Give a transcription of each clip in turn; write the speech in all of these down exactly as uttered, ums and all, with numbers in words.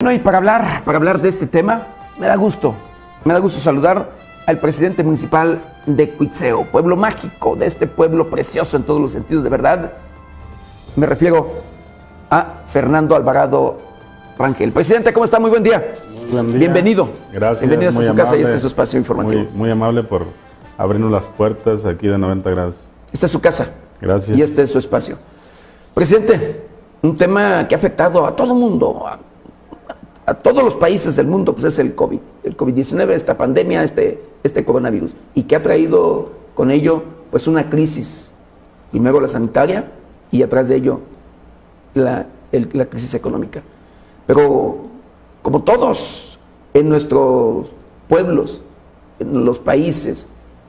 Bueno, y para hablar, para hablar de este tema, me da gusto, me da gusto saludar al presidente municipal de Cuitzeo, pueblo mágico, de este pueblo precioso en todos los sentidos, de verdad. Me refiero a Fernando Alvarado Rangel. Presidente, ¿cómo está? Muy buen día. Muy buen día. Bienvenido. Gracias. Bienvenido a su amable, casa y este es su espacio informativo. Muy, muy amable por abrirnos las puertas aquí de noventa grados. Esta es su casa. Gracias. Y este es su espacio. Presidente, un tema que ha afectado a todo el mundo, a, a todos los países del mundo, pues es el COVID. El COVID diecinueve, esta pandemia, este, este coronavirus. Y que ha traído con ello pues una crisis. Primero la sanitaria y atrás de ello la, el, la crisis económica. Pero como todos en nuestros pueblos, en los países,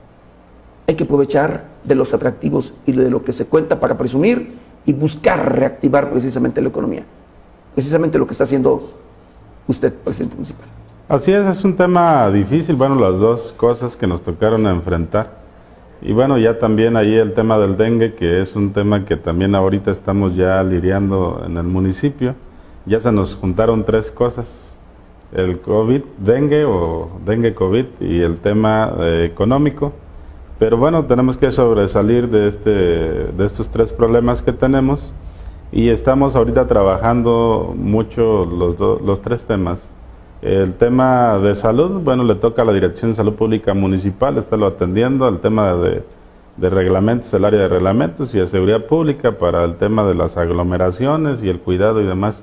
hay que aprovechar de los atractivos y de lo que se cuenta para presumir y buscar reactivar precisamente la economía. Precisamente lo que está haciendo usted, presidente municipal. Así es, es un tema difícil, bueno, las dos cosas que nos tocaron enfrentar. Y bueno, ya también ahí el tema del dengue, que es un tema que también ahorita estamos ya lidiando en el municipio. Ya se nos juntaron tres cosas, el COVID, dengue o dengue COVID y el tema eh, económico. Pero bueno, tenemos que sobresalir de, este, de estos tres problemas que tenemos y estamos ahorita trabajando mucho los, do, los tres temas. El tema de salud, bueno, le toca a la Dirección de Salud Pública Municipal, está lo atendiendo, el tema de, de reglamentos, el área de reglamentos y de seguridad pública para el tema de las aglomeraciones y el cuidado y demás.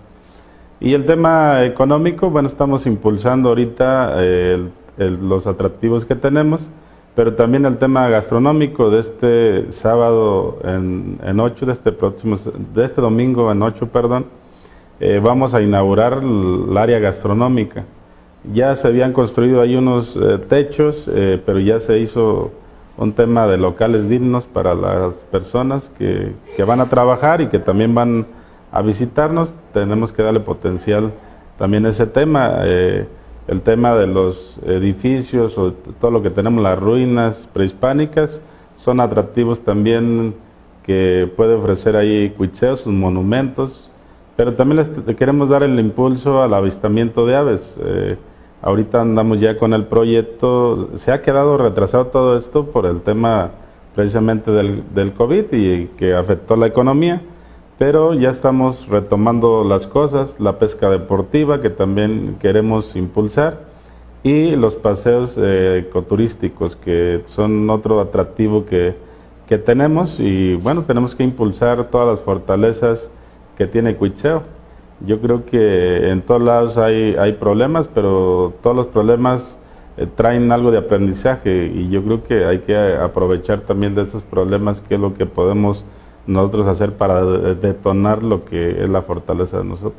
Y el tema económico, bueno, estamos impulsando ahorita eh, el, el, los atractivos que tenemos, pero también el tema gastronómico de este sábado en, en ocho, de este próximo, de este domingo en ocho, perdón, eh, vamos a inaugurar el área gastronómica. Ya se habían construido ahí unos eh, techos, eh, pero ya se hizo un tema de locales dignos para las personas que, que van a trabajar y que también van a visitarnos. Tenemos que darle potencial también a ese tema. Eh, El tema de los edificios o todo lo que tenemos, las ruinas prehispánicas, son atractivos también que puede ofrecer ahí Cuitzeo, sus monumentos, pero también les queremos dar el impulso al avistamiento de aves. Eh, ahorita andamos ya con el proyecto, se ha quedado retrasado todo esto por el tema precisamente del, del COVID y que afectó la economía, pero ya estamos retomando las cosas, la pesca deportiva que también queremos impulsar y los paseos eh, ecoturísticos que son otro atractivo que, que tenemos y bueno, tenemos que impulsar todas las fortalezas que tiene Cuitzeo. Yo creo que en todos lados hay, hay problemas, pero todos los problemas eh, traen algo de aprendizaje y yo creo que hay que aprovechar también de esos problemas, que es lo que podemos nosotros hacer para detonar lo que es la fortaleza de nosotros.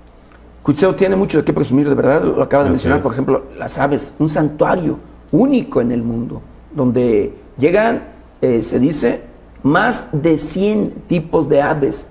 Cuitzeo tiene mucho de qué presumir, de verdad, lo acaba de Así mencionar, es. por ejemplo, las aves, un santuario único en el mundo, donde llegan, eh, se dice, más de cien tipos de aves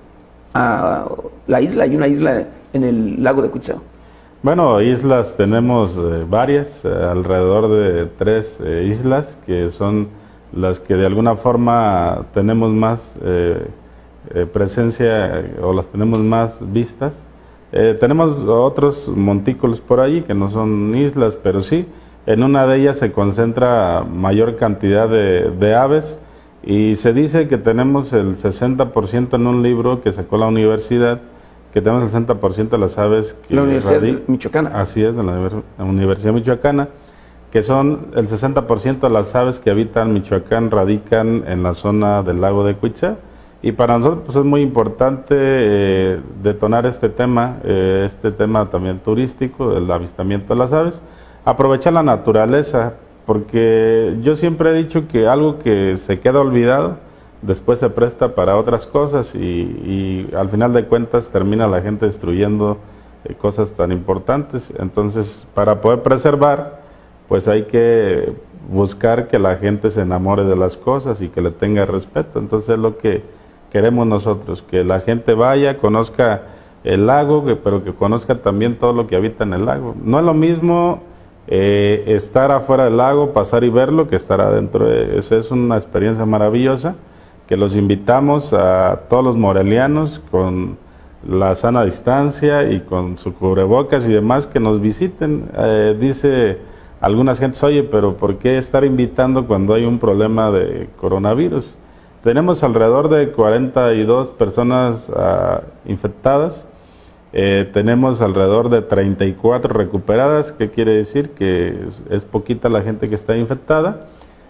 a la isla. Hay una isla en el lago de Cuitzeo. Bueno, islas tenemos eh, varias, eh, alrededor de tres eh, islas que son las que de alguna forma tenemos más eh, eh, presencia eh, o las tenemos más vistas. Eh, tenemos otros montículos por ahí que no son islas, pero sí, en una de ellas se concentra mayor cantidad de, de aves y se dice que tenemos el sesenta por ciento en un libro que sacó la universidad, que tenemos el sesenta por ciento de las aves que la Universidad radic- Michoacana. Así es, de la, la Universidad Michoacana, que son el sesenta por ciento de las aves que habitan Michoacán radican en la zona del lago de Cuitzeo. Y para nosotros pues, es muy importante eh, detonar este tema, eh, este tema también turístico, el avistamiento de las aves, aprovechar la naturaleza, porque yo siempre he dicho que algo que se queda olvidado, después se presta para otras cosas y, y al final de cuentas termina la gente destruyendo eh, cosas tan importantes. Entonces, para poder preservar, pues hay que buscar que la gente se enamore de las cosas y que le tenga respeto. Entonces es lo que queremos nosotros, que la gente vaya, conozca el lago, que, pero que conozca también todo lo que habita en el lago. No es lo mismo eh, estar afuera del lago, pasar y verlo, que estar adentro. Eso es una experiencia maravillosa, que los invitamos a todos los morelianos con la sana distancia y con su cubrebocas y demás que nos visiten. Eh, dice algunas gentes, oye, pero ¿por qué estar invitando cuando hay un problema de coronavirus? Tenemos alrededor de cuarenta y dos personas uh, infectadas, eh, tenemos alrededor de treinta y cuatro recuperadas, ¿qué quiere decir? Que es, es poquita la gente que está infectada,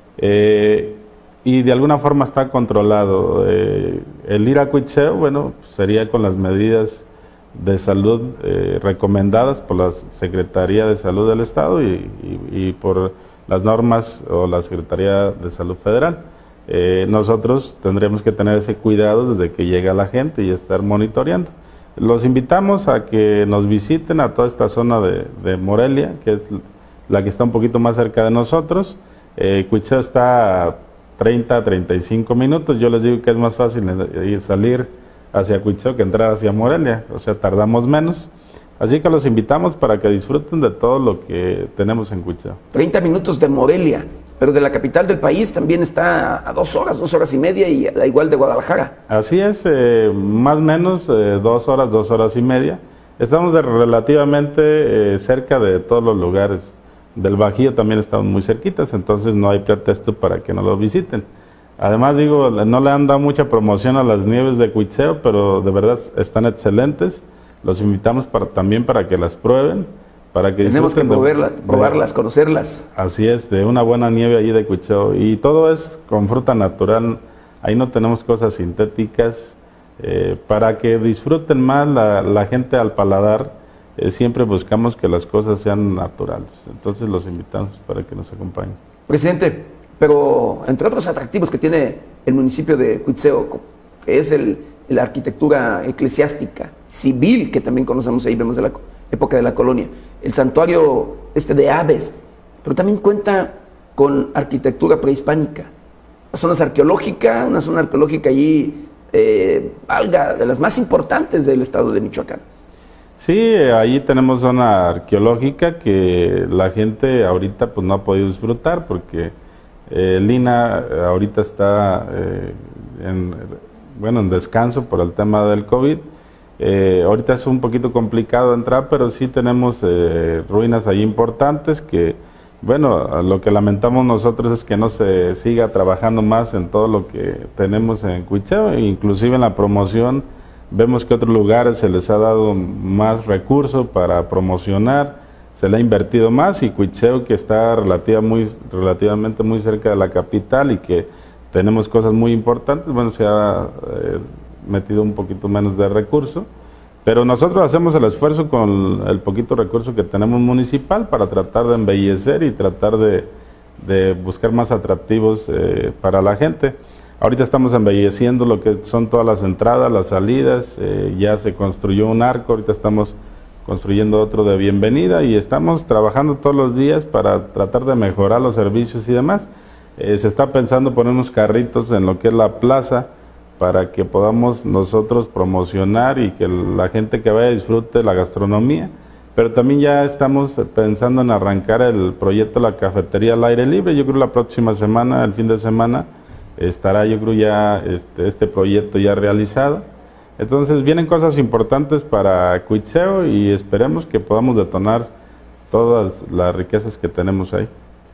eh, y de alguna forma está controlado. Eh, el ir a Cuitzeo, bueno, sería con las medidas de salud eh, recomendadas por la Secretaría de Salud del Estado y, y, y por las normas o la Secretaría de Salud Federal. Eh, nosotros tendremos que tener ese cuidado desde que llega la gente y estar monitoreando. Los invitamos a que nos visiten a toda esta zona de, de Morelia, que es la que está un poquito más cerca de nosotros. Eh, Cuitzeo está a treinta, treinta y cinco minutos. Yo les digo que es más fácil salir hacia Cuitzeo que entrar hacia Morelia, o sea, tardamos menos. Así que los invitamos para que disfruten de todo lo que tenemos en Cuitzeo. treinta minutos de Morelia, pero de la capital del país también está a dos horas, dos horas y media, y da igual de Guadalajara. Así es, eh, más o menos eh, dos horas, dos horas y media. Estamos de relativamente eh, cerca de todos los lugares. Del Bajío también estamos muy cerquitas, entonces no hay pretexto para que nos lo visiten. Además, digo, no le han dado mucha promoción a las nieves de Cuitzeo, pero de verdad están excelentes. Los invitamos para, también para que las prueben, para que Tenemos que probarla, de, probarlas, de, conocerlas. Así es, de una buena nieve allí de Cuitzeo. Y todo es con fruta natural, ahí no tenemos cosas sintéticas, eh, para que disfruten más la, la gente al paladar. Eh, siempre buscamos que las cosas sean naturales. Entonces los invitamos para que nos acompañen. Presidente, pero entre otros atractivos que tiene el municipio de Cuitzeo, que es el, la arquitectura eclesiástica, civil, que también conocemos ahí, vemos de la época de la colonia, el santuario este de aves, pero también cuenta con arquitectura prehispánica, las zonas arqueológicas, una zona arqueológica allí, eh, valga, de las más importantes del estado de Michoacán. Sí, ahí tenemos zona arqueológica que la gente ahorita pues no ha podido disfrutar porque eh, Lina ahorita está eh, en, bueno, en descanso por el tema del COVID. Eh, ahorita es un poquito complicado entrar, pero sí tenemos eh, ruinas ahí importantes que, bueno, lo que lamentamos nosotros es que no se siga trabajando más en todo lo que tenemos en Cuitzeo, inclusive en la promoción. Vemos que a otros lugares se les ha dado más recursos para promocionar, se le ha invertido más, y Cuitzeo, que está relativa muy, relativamente muy cerca de la capital y que tenemos cosas muy importantes, bueno, se ha eh, metido un poquito menos de recurso, pero nosotros hacemos el esfuerzo con el poquito recurso que tenemos municipal para tratar de embellecer y tratar de, de buscar más atractivos eh, para la gente. Ahorita estamos embelleciendo lo que son todas las entradas, las salidas, eh, ya se construyó un arco, ahorita estamos construyendo otro de bienvenida y estamos trabajando todos los días para tratar de mejorar los servicios y demás. Eh, se está pensando poner unos carritos en lo que es la plaza para que podamos nosotros promocionar y que la gente que vaya disfrute la gastronomía, pero también ya estamos pensando en arrancar el proyecto de la cafetería al aire libre. Yo creo la próxima semana, el fin de semana, estará yo creo ya este, este proyecto ya realizado. Entonces vienen cosas importantes para Cuitzeo y esperemos que podamos detonar todas las riquezas que tenemos ahí.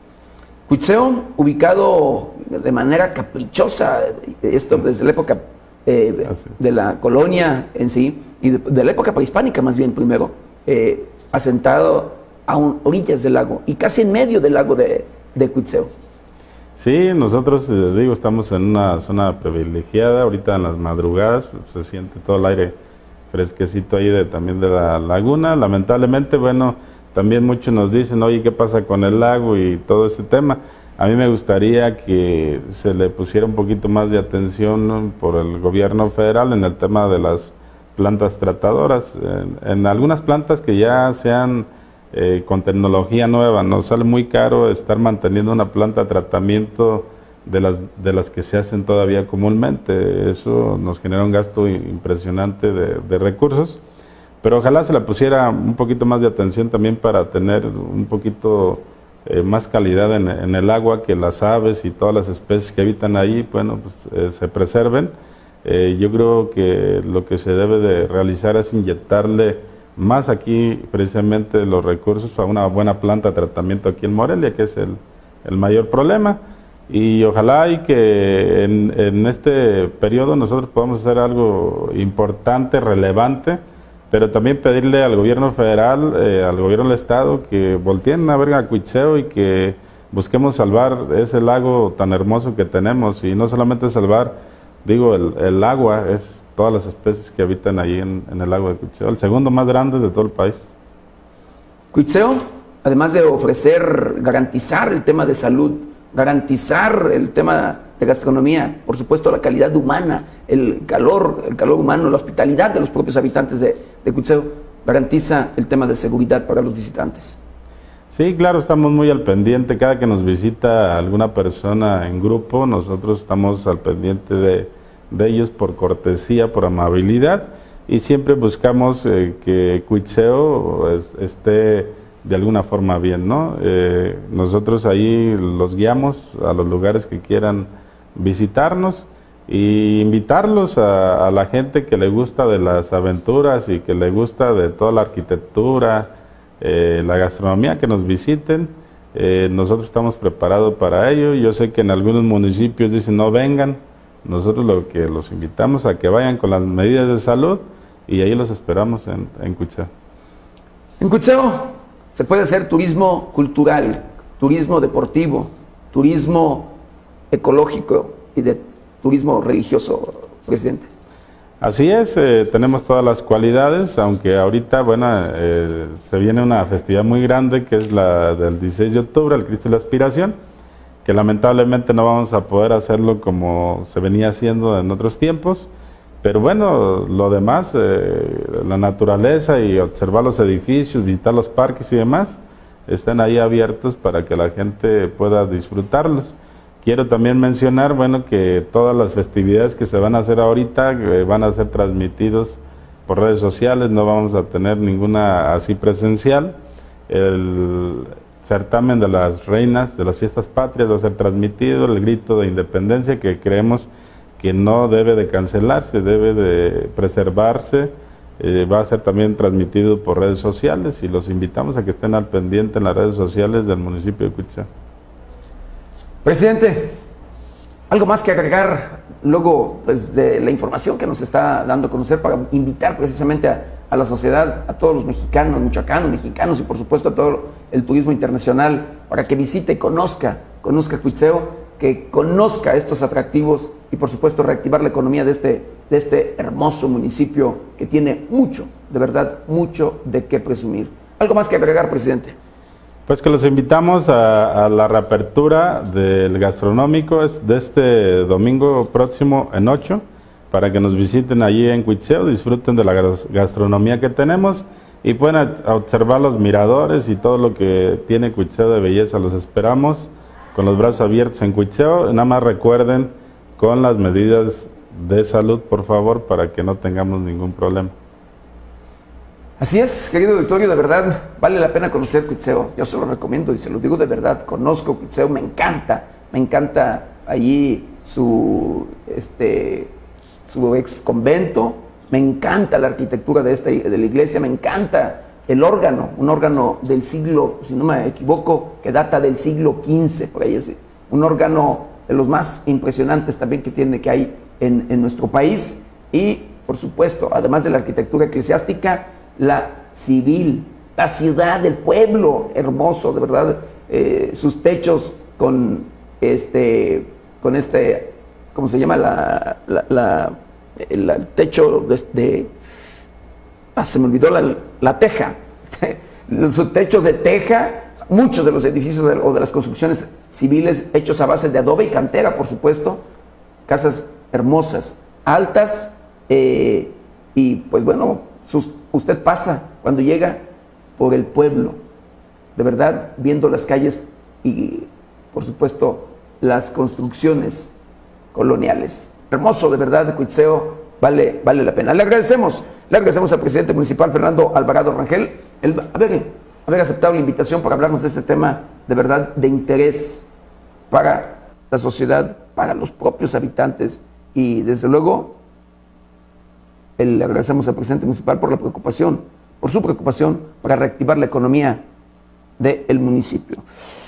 Cuitzeo, ubicado de manera caprichosa, esto desde la época eh, de la colonia en sí, y de, de la época prehispánica más bien primero, eh, asentado a un, orillas del lago y casi en medio del lago de, de Cuitzeo. Sí, nosotros, eh, digo, estamos en una zona privilegiada, ahorita en las madrugadas pues, se siente todo el aire fresquecito ahí de, también de la laguna. Lamentablemente, bueno, también muchos nos dicen, oye, ¿qué pasa con el lago y todo este tema? A mí me gustaría que se le pusiera un poquito más de atención, ¿no?, por el gobierno federal en el tema de las plantas tratadoras. En, en algunas plantas que ya sean Eh, con tecnología nueva, nos sale muy caro estar manteniendo una planta de tratamiento de las, de las que se hacen todavía comúnmente. Eso nos genera un gasto impresionante de, de recursos, pero ojalá se le pusiera un poquito más de atención también para tener un poquito eh, más calidad en, en el agua, que las aves y todas las especies que habitan ahí, bueno, pues, eh, se preserven. Eh, yo creo que lo que se debe de realizar es inyectarle más aquí precisamente los recursos a una buena planta de tratamiento aquí en Morelia, que es el, el mayor problema. Y ojalá y que en, en este periodo nosotros podamos hacer algo importante, relevante, pero también pedirle al gobierno federal, eh, al gobierno del estado, que volteen a ver a Cuitzeo y que busquemos salvar ese lago tan hermoso que tenemos, y no solamente salvar, digo, el, el agua, es todas las especies que habitan ahí en, en el lago de Cuitzeo, el segundo más grande de todo el país. Cuitzeo, además de ofrecer, garantizar el tema de salud, garantizar el tema de gastronomía, por supuesto la calidad humana, el calor, el calor humano, la hospitalidad de los propios habitantes de, de Cuitzeo, garantiza el tema de seguridad para los visitantes. Sí, claro, estamos muy al pendiente. Cada que nos visita alguna persona en grupo, nosotros estamos al pendiente de, de ellos por cortesía, por amabilidad, y siempre buscamos eh, que Cuitzeo es, esté de alguna forma bien, ¿no? Eh, nosotros ahí los guiamos a los lugares que quieran visitarnos y invitarlos a, a la gente que le gusta de las aventuras y que le gusta de toda la arquitectura, eh, la gastronomía, que nos visiten. Eh, nosotros estamos preparados para ello. Yo sé que en algunos municipios dicen no vengan. Nosotros lo que los invitamos a que vayan con las medidas de salud, y ahí los esperamos en, en Cuitzeo. En Cuitzeo se puede hacer turismo cultural, turismo deportivo, turismo ecológico y de turismo religioso, presidente. Así es, eh, tenemos todas las cualidades, aunque ahorita, bueno, eh, se viene una festividad muy grande que es la del dieciséis de octubre, el Cristo de la Aspiración, que lamentablemente no vamos a poder hacerlo como se venía haciendo en otros tiempos. Pero bueno, lo demás, eh, la naturaleza y observar los edificios, visitar los parques y demás, están ahí abiertos para que la gente pueda disfrutarlos. Quiero también mencionar, bueno, que todas las festividades que se van a hacer ahorita eh, van a ser transmitidos por redes sociales, no vamos a tener ninguna así presencial. El certamen de las reinas de las fiestas patrias va a ser transmitido, el grito de independencia, que creemos que no debe de cancelarse, debe de preservarse, eh, va a ser también transmitido por redes sociales, y los invitamos a que estén al pendiente en las redes sociales del municipio de Cuitzeo. Presidente, algo más que agregar luego pues, de la información que nos está dando a conocer, para invitar precisamente a, a la sociedad, a todos los mexicanos, michoacanos, mexicanos y por supuesto a todo el turismo internacional, para que visite, conozca, conozca Cuitzeo, que conozca estos atractivos y por supuesto reactivar la economía de este, de este hermoso municipio que tiene mucho, de verdad, mucho de qué presumir. ¿Algo más que agregar, presidente? Pues que los invitamos a, a la reapertura del gastronómico, es de este domingo próximo en ocho, para que nos visiten allí en Cuitzeo, disfruten de la gastronomía que tenemos y puedan observar los miradores y todo lo que tiene Cuitzeo de belleza. Los esperamos con los brazos abiertos en Cuitzeo. Nada más recuerden con las medidas de salud, por favor, para que no tengamos ningún problema. Así es, querido auditorio, de verdad vale la pena conocer Cuitzeo. Yo se lo recomiendo y se lo digo de verdad. Conozco Cuitzeo, me encanta, me encanta allí su, este, su ex convento, me encanta la arquitectura de, esta, de la iglesia, me encanta el órgano, un órgano del siglo, si no me equivoco, que data del siglo quince, por ahí es un órgano de los más impresionantes también que tiene, que hay en, en nuestro país. Y, por supuesto, además de la arquitectura eclesiástica, la civil, la ciudad, el pueblo hermoso, de verdad, eh, sus techos con este, con este, ¿cómo se llama? La, la, la el, el techo de, de ah, se me olvidó la, la teja, su techo de teja, muchos de los edificios de, o de las construcciones civiles hechos a base de adobe y cantera, por supuesto, casas hermosas, altas, eh, y pues bueno, sus usted pasa cuando llega por el pueblo, de verdad, viendo las calles y, por supuesto, las construcciones coloniales. Hermoso, de verdad, Cuitzeo, vale, vale la pena. Le agradecemos, le agradecemos al presidente municipal, Fernando Alvarado Rangel, el haber, haber aceptado la invitación para hablarnos de este tema, de verdad, de interés para la sociedad, para los propios habitantes y, desde luego, el, le agradecemos al presidente municipal por la preocupación, por su preocupación para reactivar la economía del municipio.